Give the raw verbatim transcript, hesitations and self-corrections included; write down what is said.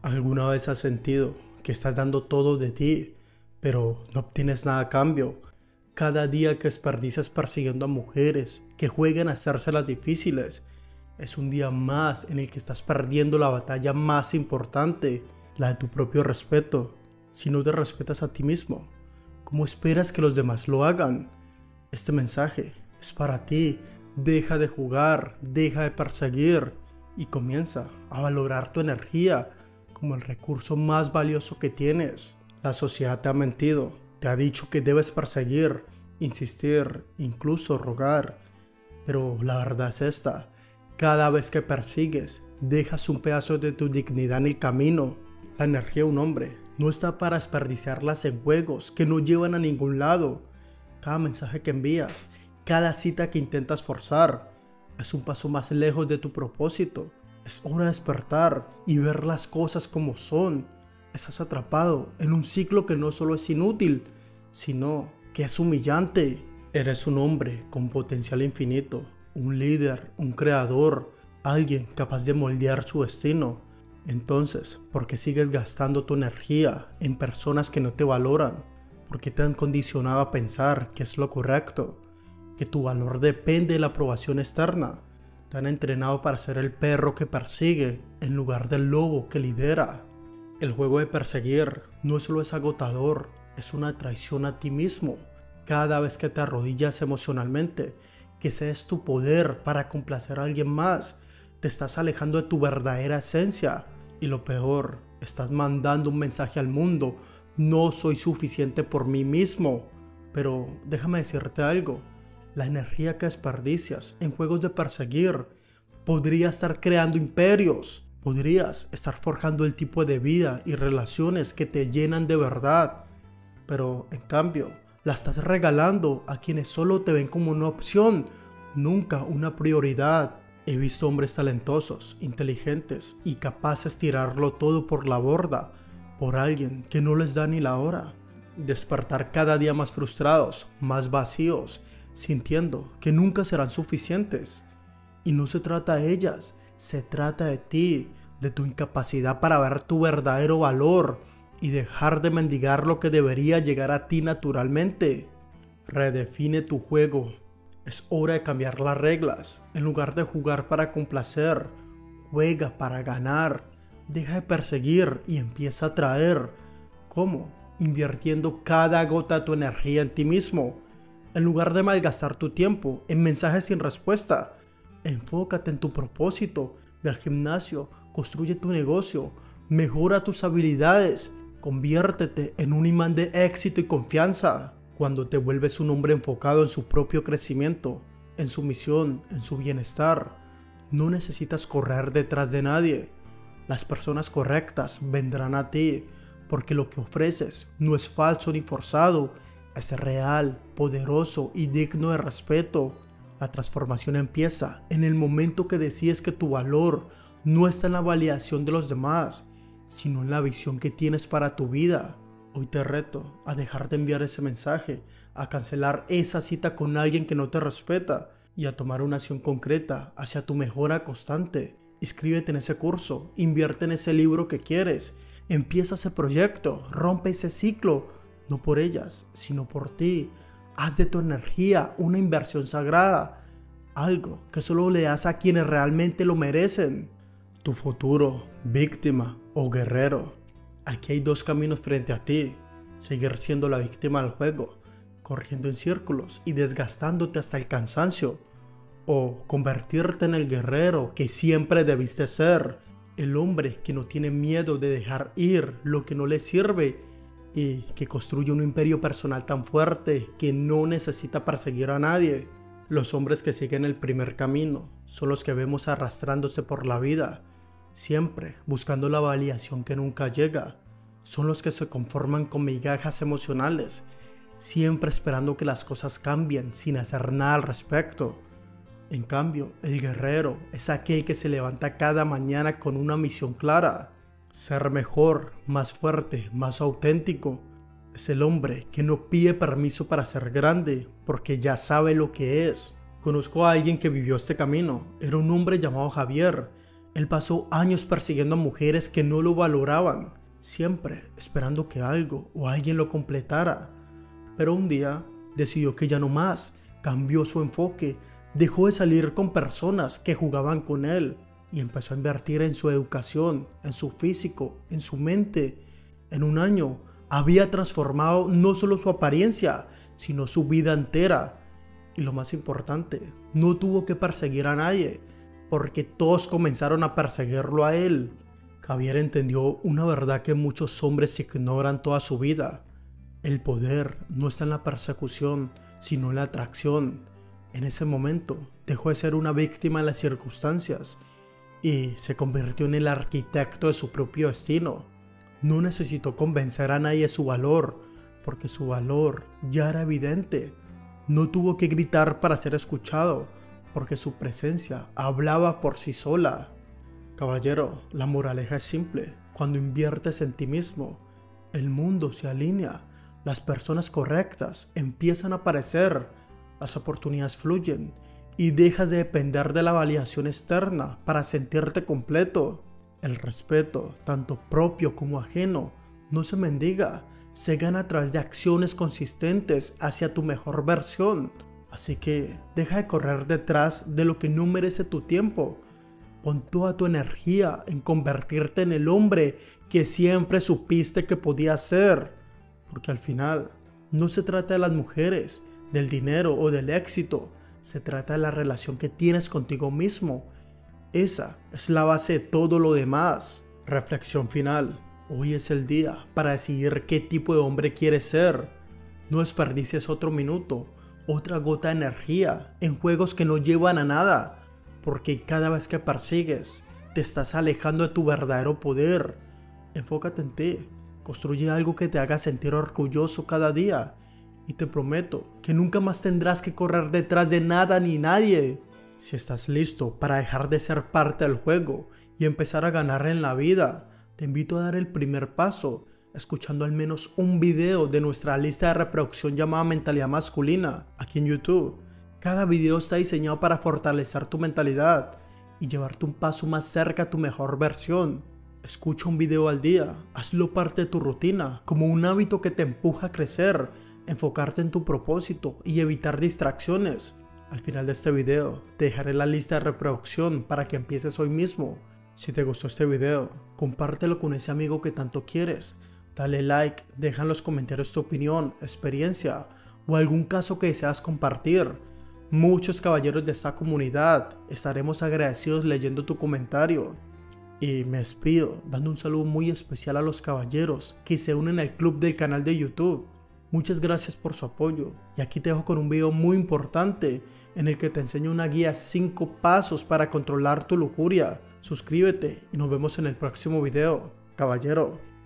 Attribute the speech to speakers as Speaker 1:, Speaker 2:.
Speaker 1: ¿Alguna vez has sentido que estás dando todo de ti, pero no obtienes nada a cambio? Cada día que desperdicias persiguiendo a mujeres que juegan a hacérselas difíciles es un día más en el que estás perdiendo la batalla más importante, la de tu propio respeto. Si no te respetas a ti mismo, ¿cómo esperas que los demás lo hagan? Este mensaje es para ti. Deja de jugar, deja de perseguir y comienza a valorar tu energía como el recurso más valioso que tienes. La sociedad te ha mentido, te ha dicho que debes perseguir, insistir, incluso rogar. Pero la verdad es esta: cada vez que persigues, dejas un pedazo de tu dignidad en el camino. La energía de un hombre no está para desperdiciarlas en juegos que no llevan a ningún lado. Cada mensaje que envías, cada cita que intentas forzar, es un paso más lejos de tu propósito. Es hora de despertar y ver las cosas como son. Estás atrapado en un ciclo que no solo es inútil, sino que es humillante. Eres un hombre con potencial infinito, un líder, un creador, alguien capaz de moldear su destino. Entonces, ¿por qué sigues gastando tu energía en personas que no te valoran? ¿Por qué te han condicionado a pensar que es lo correcto? Que tu valor depende de la aprobación externa. Te han entrenado para ser el perro que persigue en lugar del lobo que lidera. El juego de perseguir no solo es agotador, es una traición a ti mismo. Cada vez que te arrodillas emocionalmente, que ese es tu poder para complacer a alguien más, te estás alejando de tu verdadera esencia. Y lo peor, estás mandando un mensaje al mundo: no soy suficiente por mí mismo. Pero déjame decirte algo: la energía que desperdicias en juegos de perseguir podría estar creando imperios. Podrías estar forjando el tipo de vida y relaciones que te llenan de verdad. Pero en cambio, la estás regalando a quienes solo te ven como una opción, nunca una prioridad. He visto hombres talentosos, inteligentes y capaces de tirarlo todo por la borda por alguien que no les da ni la hora. Despertar cada día más frustrados, más vacíos, sintiendo que nunca serán suficientes. Y no se trata de ellas, se trata de ti, de tu incapacidad para ver tu verdadero valor y dejar de mendigar lo que debería llegar a ti naturalmente. Redefine tu juego. Es hora de cambiar las reglas. En lugar de jugar para complacer, juega para ganar. Deja de perseguir y empieza a atraer. ¿Cómo? Invirtiendo cada gota de tu energía en ti mismo. En lugar de malgastar tu tiempo en mensajes sin respuesta, enfócate en tu propósito. Ve al gimnasio, construye tu negocio, mejora tus habilidades, conviértete en un imán de éxito y confianza. Cuando te vuelves un hombre enfocado en su propio crecimiento, en su misión, en su bienestar, no necesitas correr detrás de nadie. Las personas correctas vendrán a ti, porque lo que ofreces no es falso ni forzado, es real, poderoso y digno de respeto. La transformación empieza en el momento que decides que tu valor no está en la validación de los demás, sino en la visión que tienes para tu vida. Hoy te reto a dejar de enviar ese mensaje, a cancelar esa cita con alguien que no te respeta y a tomar una acción concreta hacia tu mejora constante. Inscríbete en ese curso, invierte en ese libro que quieres, empieza ese proyecto, rompe ese ciclo, no por ellas, sino por ti. Haz de tu energía una inversión sagrada, algo que solo le das a quienes realmente lo merecen. Tu futuro, víctima o guerrero. Aquí hay dos caminos frente a ti: seguir siendo la víctima del juego, corriendo en círculos y desgastándote hasta el cansancio, o convertirte en el guerrero que siempre debiste ser, el hombre que no tiene miedo de dejar ir lo que no le sirve y que construye un imperio personal tan fuerte que no necesita perseguir a nadie. Los hombres que siguen el primer camino son los que vemos arrastrándose por la vida, siempre buscando la validación que nunca llega. Son los que se conforman con migajas emocionales, siempre esperando que las cosas cambien sin hacer nada al respecto. En cambio, el guerrero es aquel que se levanta cada mañana con una misión clara: ser mejor, más fuerte, más auténtico. Es el hombre que no pide permiso para ser grande, porque ya sabe lo que es. Conozco a alguien que vivió este camino. Era un hombre llamado Javier, Él pasó años persiguiendo a mujeres que no lo valoraban, siempre esperando que algo o alguien lo completara. Pero un día decidió que ya no más, cambió su enfoque, dejó de salir con personas que jugaban con él y empezó a invertir en su educación, en su físico, en su mente. En un año había transformado no solo su apariencia, sino su vida entera. Y lo más importante, no tuvo que perseguir a nadie, porque todos comenzaron a perseguirlo a él. Javier entendió una verdad que muchos hombres ignoran toda su vida. El poder no está en la persecución, sino en la atracción. En ese momento dejó de ser una víctima de las circunstancias y se convirtió en el arquitecto de su propio destino. No necesitó convencer a nadie de su valor, porque su valor ya era evidente. No tuvo que gritar para ser escuchado, porque su presencia hablaba por sí sola. Caballero, la moraleja es simple. Cuando inviertes en ti mismo, el mundo se alinea, las personas correctas empiezan a aparecer, las oportunidades fluyen y dejas de depender de la validación externa para sentirte completo. El respeto, tanto propio como ajeno, no se mendiga, se gana a través de acciones consistentes hacia tu mejor versión. Así que deja de correr detrás de lo que no merece tu tiempo. Pon toda tu energía en convertirte en el hombre que siempre supiste que podías ser. Porque al final no se trata de las mujeres, del dinero o del éxito. Se trata de la relación que tienes contigo mismo. Esa es la base de todo lo demás. Reflexión final. Hoy es el día para decidir qué tipo de hombre quieres ser. No desperdicies otro minuto, otra gota de energía en juegos que no llevan a nada. Porque cada vez que persigues, te estás alejando de tu verdadero poder. Enfócate en ti. Construye algo que te haga sentir orgulloso cada día. Y te prometo que nunca más tendrás que correr detrás de nada ni nadie. Si estás listo para dejar de ser parte del juego y empezar a ganar en la vida, te invito a dar el primer paso, escuchando al menos un video de nuestra lista de reproducción llamada Mentalidad Masculina, aquí en YouTube. Cada video está diseñado para fortalecer tu mentalidad y llevarte un paso más cerca a tu mejor versión. Escucha un video al día, hazlo parte de tu rutina, como un hábito que te empuja a crecer, enfocarte en tu propósito y evitar distracciones. Al final de este video te dejaré la lista de reproducción para que empieces hoy mismo. Si te gustó este video, compártelo con ese amigo que tanto quieres. Dale like, deja en los comentarios tu opinión, experiencia o algún caso que deseas compartir. Muchos caballeros de esta comunidad estaremos agradecidos leyendo tu comentario. Y me despido dando un saludo muy especial a los caballeros que se unen al club del canal de YouTube. Muchas gracias por su apoyo y aquí te dejo con un video muy importante en el que te enseño una guía cinco pasos para controlar tu lujuria. Suscríbete y nos vemos en el próximo video, caballero.